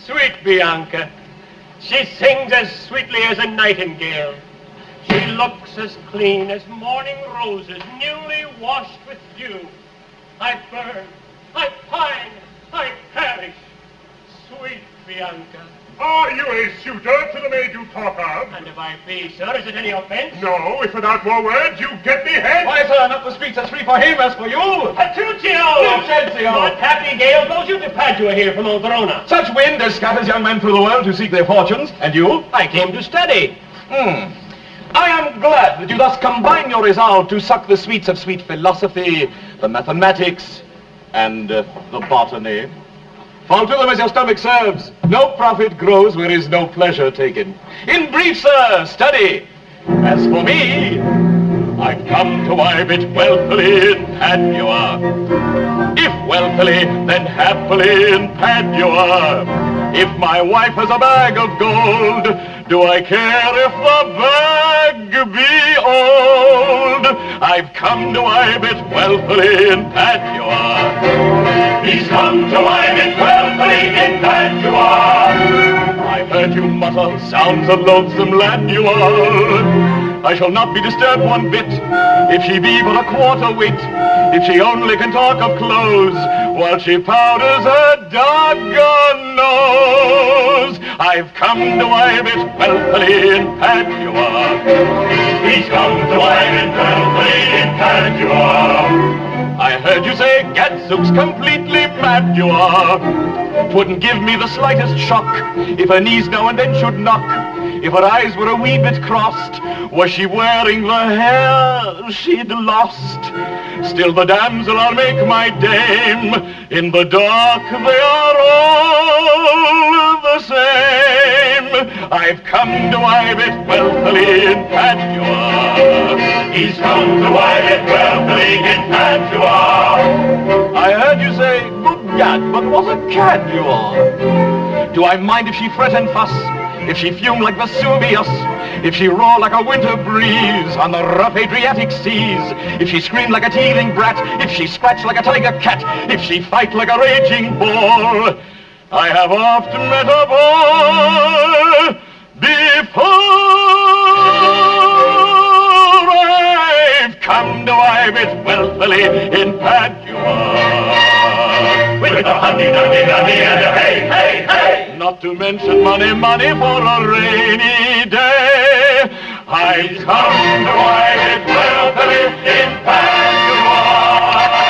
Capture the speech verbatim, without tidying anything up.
Sweet Bianca. She sings as sweetly as a nightingale. She looks as clean as morning roses, newly washed with dew. I burn, I pine, I perish. Sweet Bianca. Are you a suitor to the maid you talk of? And if I be, sir, is it any offense? No, if without more words you get me head. Why, sir, not the streets as free for him as for you. Petruchio! Petruchio! What happy gale blows you to Padua here from old Verona? Such wind as scatters young men through the world to seek their fortunes. And you? I came to study. Hmm. I am glad that you thus combine your resolve to suck the sweets of sweet philosophy, the mathematics, and uh, the botany. Fall to them as your stomach serves. No profit grows where is no pleasure taken. In brief, sir, study. As for me, I've come to wive it wealthily in Padua. If wealthily, then happily in Padua. If my wife has a bag of gold, do I care if the bag be old? I've come to wive it wealthily in Padua. He's come to wive it wealthily in Padua. I heard you mutter sounds of loathsome lad you are. I shall not be disturbed one bit, if she be but a quarter wit, if she only can talk of clothes, while she powders her doggone nose. I've come to wive it wealthily in Padua. He's come to wive it wealthily in Padua. I heard you say, Gadzooks, completely mad you are. 'Twouldn't give me the slightest shock if her knees now and then should knock, if her eyes were a wee bit crossed. Was she wearing the hair she'd lost? Still the damsel I'll make my dame. In the dark they are all the same. I've come to wive it wealthily in Padua. He's come to wive it wealthily in Padua. I heard you say, good gad, but what a cad you are. Do I mind if she fret and fuss, if she fume like Vesuvius, if she roar like a winter breeze on the rough Adriatic seas, if she scream like a teething brat, if she scratch like a tiger cat, if she fight like a raging bull? I have oft met a boy before. I've come to wive it wealthily in Padua. With a honey-dunny-dunny and a hey, hey, hey! Not to mention money, money for a rainy day. I've come to wive it wealthily in Padua.